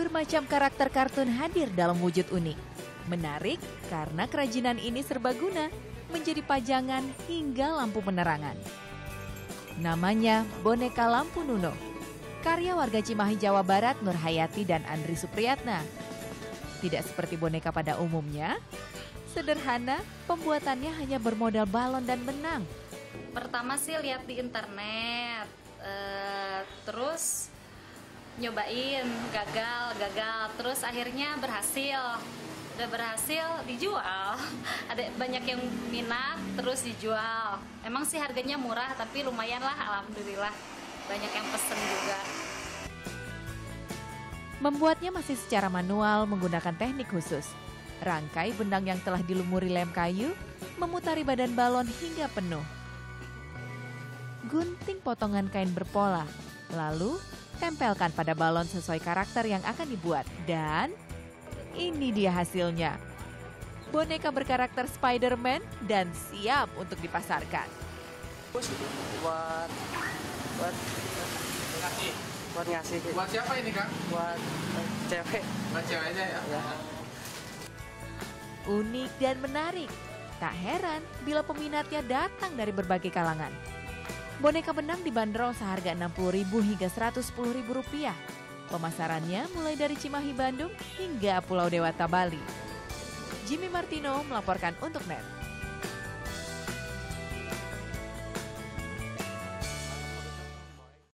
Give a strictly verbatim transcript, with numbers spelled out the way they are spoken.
Bermacam karakter kartun hadir dalam wujud unik. Menarik karena kerajinan ini serbaguna, menjadi pajangan hingga lampu penerangan. Namanya boneka lampu Nuno. Karya warga Cimahi, Jawa Barat, Nur Hayati dan Andri Supriyatna. Tidak seperti boneka pada umumnya, sederhana, pembuatannya hanya bermodal balon dan benang. Pertama sih lihat di internet, uh, terus nyobain, gagal, gagal, terus akhirnya berhasil. Udah berhasil dijual, ada banyak yang minat, terus dijual. Emang sih harganya murah, tapi lumayan lah, alhamdulillah. Banyak yang pesen juga. Membuatnya masih secara manual menggunakan teknik khusus. Rangkai benang yang telah dilumuri lem kayu, memutari badan balon hingga penuh. Gunting potongan kain berpola, lalu tempelkan pada balon sesuai karakter yang akan dibuat. Dan ini dia hasilnya. Boneka berkarakter Spider-Man dan siap untuk dipasarkan. Buat buat ngasih. Buat ngasih. Buat siapa ini, Kang? Buat cewek. Buat ceweknya ya? Ya. Unik dan menarik. Tak heran bila peminatnya datang dari berbagai kalangan. Boneka benang dibanderol seharga enam puluh ribu rupiah hingga seratus sepuluh ribu rupiah. Pemasarannya mulai dari Cimahi, Bandung hingga Pulau Dewata, Bali. Jimmy Martino melaporkan untuk Net.